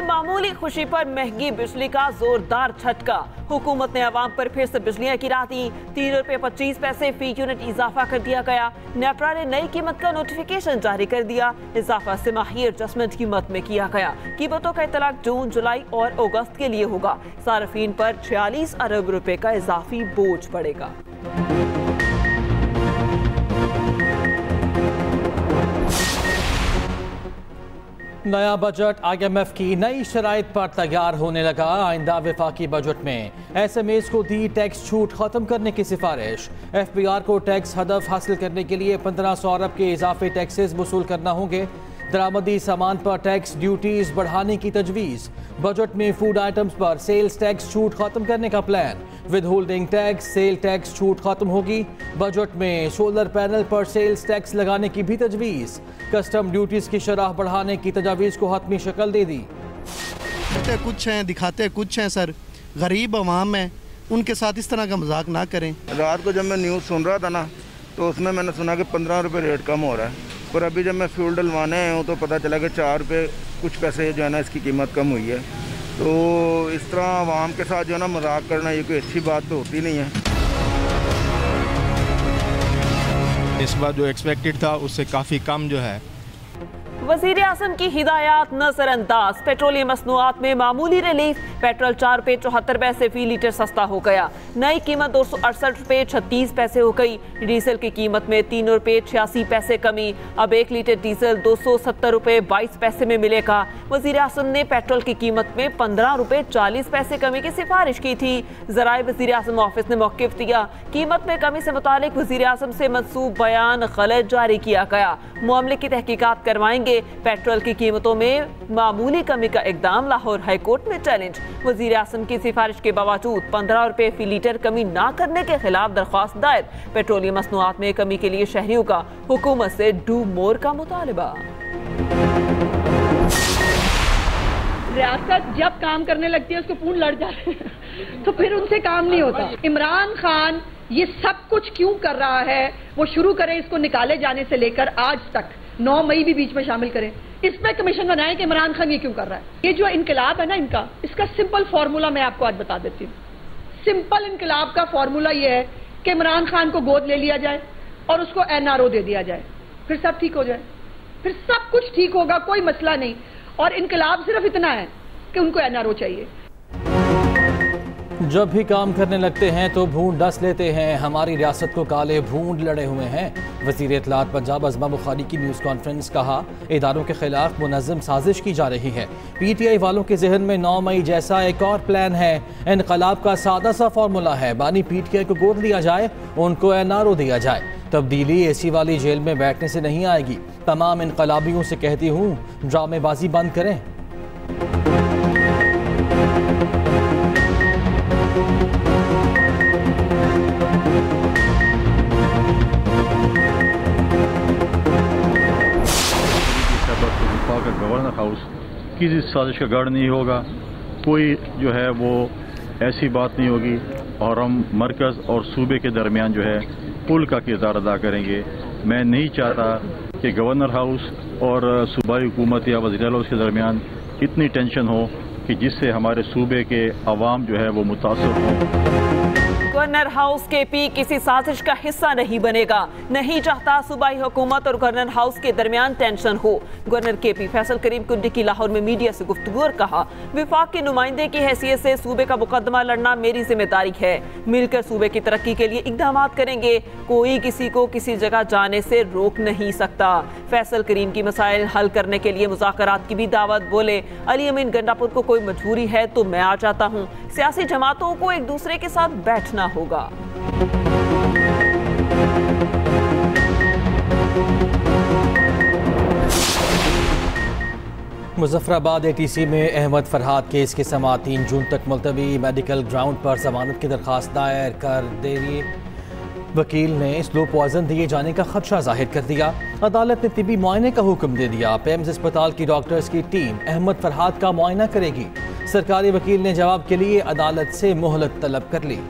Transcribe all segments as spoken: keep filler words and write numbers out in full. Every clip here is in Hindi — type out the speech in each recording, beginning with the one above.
मामूली खुशी पर महंगी बिजली का जोरदार झटका। हुकूमत ने अवाम पर फिर से बिजलियां गिरा दी। तीन रुपए पच्चीस पैसे फी यूनिट इजाफा कर दिया गया। नेपरा ने नई कीमत का नोटिफिकेशन जारी कर दिया। इजाफा सिमाही एडजस्टमेंट कीमत में किया गया। कीमतों का इतलाक जून, जुलाई और अगस्त के लिए होगा। सार्फिन पर छियालीस अरब रुपए का इजाफी बोझ पड़ेगा। नया बजट आई एम एफ की नई शराइत पर तैयार होने लगा। आइंदा वफाकी बजट में एस एम एस को दी टैक्स छूट खत्म करने की सिफारिश। एफ बी आर को टैक्स हदफ हासिल करने के लिए पंद्रह सौ अरब के इजाफी टैक्सेस वसूल करना होंगे। दरामदी सामान पर टैक्स ड्यूटीज बढ़ाने की तजवीज़। बजट में फूड आइटम्स पर सेल्स टैक्स छूट खत्म करने का प्लान। Withholding tax, sale tax छूट खत्म होगी। बजट में सोलर पैनल पर सेल्स टैक्स लगाने की भी तजवीज़। कस्टम ड्यूटीज की शरह बढ़ाने की तजावीज़ को हतमी शक्ल दे दी। कुछ हैं, दिखाते कुछ हैं सर। गरीब अवाम है, उनके साथ इस तरह का मजाक ना करें। रात को जब मैं न्यूज़ सुन रहा था ना, तो उसमें मैंने सुना कि पंद्रह रुपये रेट कम हो रहा है, पर अभी जब मैं फ्यूल डलवाने आया हूँ तो पता चला कि चार रुपये कुछ पैसे जो है ना इसकी कीमत कम हुई है। तो इस तरह आवाम के साथ जो है ना मजाक करना ये कोई अच्छी बात तो होती नहीं है। इस बार जो एक्सपेक्टेड था उससे काफ़ी कम जो है। वज़ीर आज़म की हिदायत नजरअंदाज। पेट्रोलियम मसनूआत में मामूली रिलीफ। पेट्रोल चार रुपये चौहत्तर पैसे फी लीटर सस्ता हो गया। नई कीमत दो सौ अड़सठ रुपये छत्तीस पैसे हो गई। डीजल की कीमत में तीन रुपये छियासी पैसे कमी। अब एक लीटर डीजल दो सौ सत्तर रुपये बाईस पैसे में मिलेगा। वज़ीर आज़म ने पेट्रोल की कीमत में पंद्रह रुपये चालीस पैसे कमी की सिफारिश की थी। ज़राए वज़ीर आज़म ऑफिस ने मौक़िफ़ दिया। कीमत में कमी से मुतालिक वज़ीर आज़म से मंसूब बयान गलत जारी किया गया। मामले की तहकीकात करवाएंगे। पेट्रोल की कीमतों में मामूली कमी का इकदाम लाहौर हाई कोर्ट में चैलेंज। वज़ीर आज़म की सिफारिश के बावजूद पंद्रह रुपये फी लीटर कमी ना करने के खिलाफ दरख्वास्त दायर। पेट्रोलियम मसनूआत में कमी के लिए शहरियों का हुकूमत से डू मोर का मुतालबा। रियासत जब काम करने लगती है उसको पूर्ण लड़ जाते हैं तो फिर उनसे काम नहीं होता। इमरान खान ये सब कुछ क्यों कर रहा है, वो शुरू करें इसको निकाले जाने से लेकर आज तक, नौ मई भी बीच में शामिल करें। इस पे कमीशन बनाएं कि इमरान खान ये क्यों कर रहा है। ये जो इनकलाब है ना इनका, इसका सिंपल फॉर्मूला मैं आपको आज बता देती हूँ। सिंपल इनकलाब का फॉर्मूला ये है कि इमरान खान को गोद ले लिया जाए और उसको एन आर ओ दे दिया जाए, फिर सब ठीक हो जाए, फिर सब कुछ ठीक होगा, कोई मसला नहीं। और इनकलाब सिर्फ इतना है कि उनको एन आर ओ चाहिए। जब भी काम करने लगते हैं तो भूंड डस लेते हैं। हमारी रियासत को काले भूंड लड़े हुए हैं। वज़ीर इत्तलात पंजाब अज़मा बुखारी की न्यूज़ कॉन्फ्रेंस। कहा, इदारों के खिलाफ मुनज़्ज़म साजिश की जा रही है। पी टी आई वालों के जहन में नौ मई जैसा एक और प्लान है। इनकलाब का सादा सा फार्मूला है, बानी पी टी आई को गोद लिया जाए, उनको एन आर ओ दिया जाए। तब्दीली एसी वाली जेल में बैठने से नहीं आएगी। तमाम इनकलाबियों से कहती हूँ, ड्रामेबाजी बंद करें। गवर्नर हाउस किसी साजिश का गढ़ नहीं होगा, कोई जो है वो ऐसी बात नहीं होगी, और हम मरकज़ और सूबे के दरमियान जो है पुल का किरदार अदा करेंगे। मैं नहीं चाहता कि गवर्नर हाउस और सूबाई हुकूमत या वज़ीर आला के दरमियान इतनी टेंशन हो कि जिससे हमारे सूबे के अवाम जो है वो मुतासर हों। गवर्नर हाउस के पी किसी साजिश का हिस्सा नहीं बनेगा। नहीं चाहता सूबाई हुकूमत और गवर्नर हाउस के दरमियान टेंशन हो। गवर्नर के पी फैसल करीम कुंडी की लाहौर में मीडिया से गुफ्तगू और कहा, विफाक के नुमाइंदे की हैसियत से सूबे का मुकदमा लड़ना मेरी जिम्मेदारी है। मिलकर सूबे की तरक्की के लिए इकदाम करेंगे। कोई किसी को किसी जगह जाने से रोक नहीं सकता। फैसल करीम की मसाइल हल करने के लिए मुज़ाकरात की भी दावत। बोले, अली अमीन गंडापुर को कोई मजबूरी है तो मैं आ जाता हूँ। सियासी जमातों को एक दूसरे के साथ बैठना होगा। मुजफ्फराबाद ए टी सी में अहमद फरहाद केस की समाअत तीन जून तक मुलतवी। मेडिकल ग्राउंड पर जमानत की दरख्वास्त दायर कर देगी। वकील ने स्लो पॉइजन दिए जाने का खदशा जाहिर कर दिया। अदालत ने तिबी मुआयने का हुक्म दे दिया। पेम्स अस्पताल की डॉक्टर्स की टीम अहमद फरहाद का मुआयना करेगी। सरकारी वकील ने जवाब के लिए अदालत से मोहलत तलब कर ली।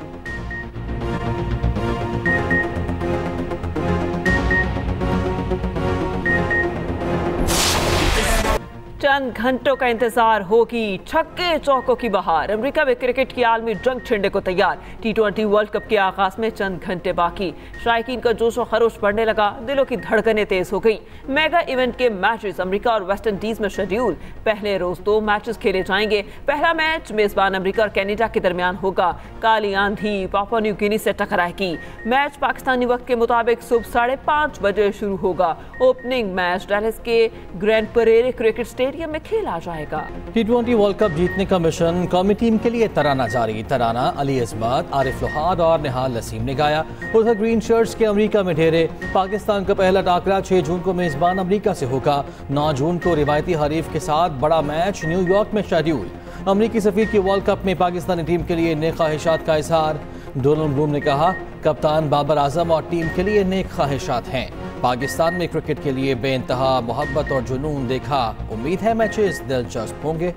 चंद घंटों का इंतजार होगी, छक्के चौकों की बहार। अमेरिका में क्रिकेट की आलमी जंग छिड़ने को तैयार। टी ट्वेंटी वर्ल्ड कप के आगाज में चंद घंटे बाकी। शायकीन का जोश और खरोश बढ़ने लगा, दिलों की धड़कनें तेज हो गई। मेगा इवेंट के मैचेस अमेरिका और वेस्ट इंडीज में शेड्यूल। पहले रोज दो मैचेस खेले जाएंगे। पहला मैच मेजबान अमेरिका और कनाडा के दरमियान होगा। काली आंधी पापुआ न्यू गिनी से टकराएगी। मैच पाकिस्तानी वक्त के मुताबिक सुबह साढ़े पाँच बजे शुरू होगा। ओपनिंग मैच डैलस के ग्रैंड परेरे क्रिकेट स्टेडियम में खेला जाएगा। टी ट्वेंटी वर्ल्ड कप जीतने का मिशन कौमी टीम के लिए तराना जारी। तराना अली अजमत, आरिफ लोहाद और निहाल नसीम ने गाया। उधर ग्रीन शर्ट्स के अमेरिका में ढेरे। पाकिस्तान का पहला टाकरा छह जून को मेजबान अमेरिका से होगा। नौ जून को रिवायती हरीफ के साथ बड़ा मैच न्यूयॉर्क में शेड्यूल। अमेरिकी सफीर की वर्ल्ड कप में पाकिस्तानी टीम के लिए नेक ख्वाहिशात का इजहार। डोनाल्ड ब्लूम ने कहा, कप्तान बाबर आजम और टीम के लिए नेक ख्वाहिशात हैं। पाकिस्तान में क्रिकेट के लिए बेइंतहा मोहब्बत और जुनून देखा। उम्मीद है मैचेस दिलचस्प होंगे।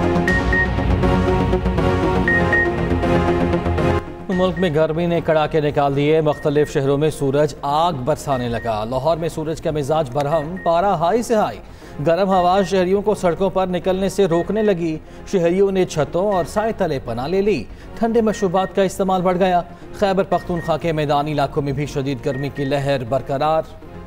मुल्क में गर्मी ने कड़ाके निकाल दिए। मुख्तलिफ शहरों में सूरज आग बरसाने लगा। लाहौर में सूरज का मिजाज बरहम, पारा हाई से हाई। गर्म हवा शहरियों को सड़कों पर निकलने से रोकने लगी। शहरियों ने छतों और साए तले पनाह ले ली। ठंडे मशरूबात का इस्तेमाल बढ़ गया। खैबर पख्तूनख्वा के मैदानी इलाकों में भी शदीद गर्मी की लहर बरकरार।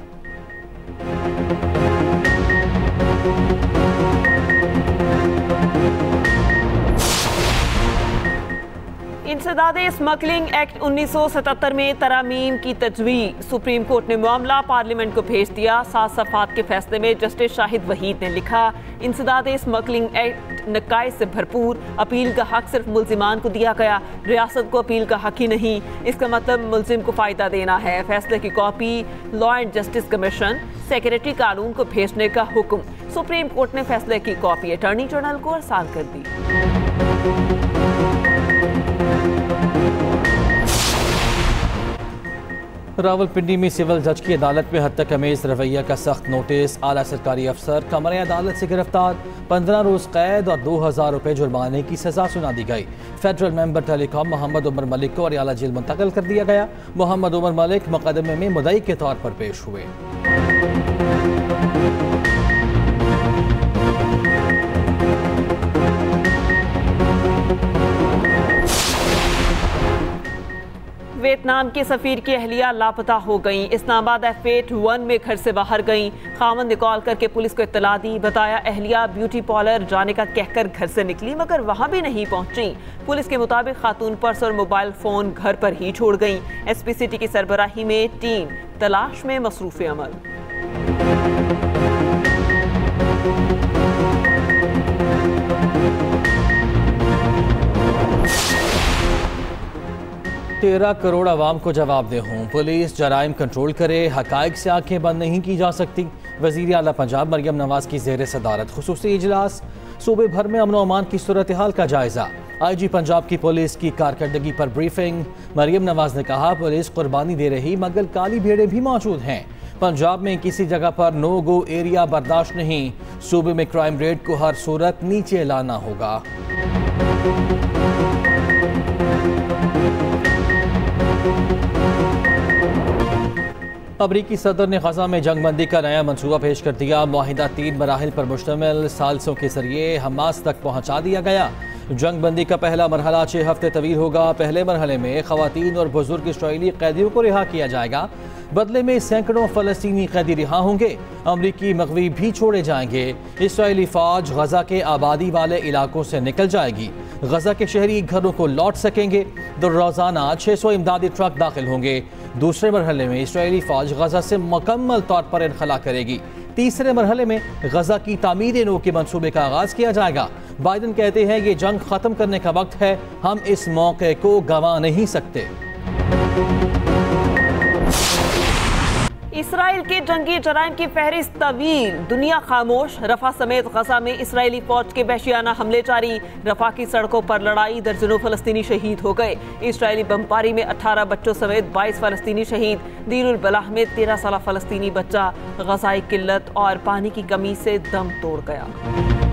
इंसदादे स्मगलिंग एक्ट उन्नीस सौ सतहत्तर में तरामीम की तजवीज़। सुप्रीम कोर्ट ने मामला पार्लियामेंट को भेज दिया। सात सफ़ात के फैसले में जस्टिस शाहिद वहीद ने लिखा, इंसदादे स्मगलिंग एक्ट नकाइज से भरपूर। अपील का हक सिर्फ मुल्जिमान को दिया गया, रियासत को अपील का हक ही नहीं। इसका मतलब मुल्जिम को फ़ायदा देना है। फैसले की copy law and justice commission secretary कानून को भेजने का हुक्म। सुप्रीम कोर्ट ने फैसले की कॉपी अटॉर्नी जनरल को अरसाल कर दी। रावलपिंडी में सिविल जज की अदालत में हद तक अमेज रवैया का सख्त नोटिस। आला सरकारी अफसर कमरे अदालत से गिरफ्तार। पंद्रह रोज कैद और दो हजार रुपये जुर्माने की सजा सुना दी गई। Federal member telecom Mohammad Umar Malik को अरियाला जेल मुंतकिल कर दिया गया। मोहम्मद उमर मलिक मुकदमे में मुद्दई के तौर पर पेश हुए। वियतनाम के सफीर की अहलिया लापता हो गई। इस्लामाबाद एफ एट वन में घर से बाहर गई। खामन ने कॉल करके पुलिस को इत्तला दी। बताया अहलिया ब्यूटी पार्लर जाने का कहकर घर से निकली, मगर वहां भी नहीं पहुंची। पुलिस के मुताबिक खातून पर्स और मोबाइल फोन घर पर ही छोड़ गई। एस पी सिटी की सरबराही में टीम तलाश में मसरूफ अमल। तेरह करोड़ आवाम को जवाब दे हूँ। पुलिस जराइम कंट्रोल करे, हकाइक से आंखें बंद नहीं की जा सकती। वज़ीर आला पंजाब मरियम नवाज की ज़ेर सदारत खुसूसी इजलास। सूबे भर में अमन व अमान की सूरत हाल का जायजा। आई जी पंजाब की पुलिस की कारकर्दगी पर ब्रीफिंग। मरियम नवाज ने कहा, पुलिस कुर्बानी दे रही मगर काली भेड़ें भी मौजूद हैं। पंजाब में किसी जगह पर नो गो एरिया बर्दाश्त नहीं। सूबे में क्राइम रेट को हर सूरत नीचे लाना होगा। अमरीकी सदर ने गजा में जंगबंदी का नया मंसूबा पेश कर दिया। मुआहिदा तीन मराहिल पर मुश्तमिल सालसों के जरिए हमास तक पहुँचा दिया गया। जंगबंदी का पहला मरहला छः हफ्ते तवील होगा। पहले मरहले में खवातीन और बुजुर्ग इसराइली कैदियों को रिहा किया जाएगा। बदले में सैकड़ों फलस्तीनी कैदी रिहा होंगे। अमरीकी मगवी भी छोड़े जाएंगे। इसराइली फौज गजा के आबादी वाले इलाकों से निकल जाएगी। गजा के शहरी घरों को लौट सकेंगे। तो रोजाना छः सौ इमदादी ट्रक दाखिल होंगे। दूसरे मरहले में इसराइली फौज गजा से मुकम्मल तौर पर इनखला करेगी। तीसरे मरहले में गजा की तामीर नो के मंसूबे का आगाज किया जाएगा। बाइडन कहते हैं ये जंग खत्म करने का वक्त है, हम इस मौके को गंवा नहीं सकते। इसराइल के जंगी जराइम की फहरिस्त तवील, दुनिया खामोश। रफा समेत गजा में इसराइली फौज के वहशियाना हमले जारी। रफा की सड़कों पर लड़ाई, दर्जनों फलस्तीनी शहीद हो गए। इसराइली बमबारी में अठारह बच्चों समेत बाईस फलस्तीनी शहीद। दीरुल बलाह में तेरह साल फलस्तीनी बच्चा गजाई किल्लत और पानी की कमी से दम तोड़ गया।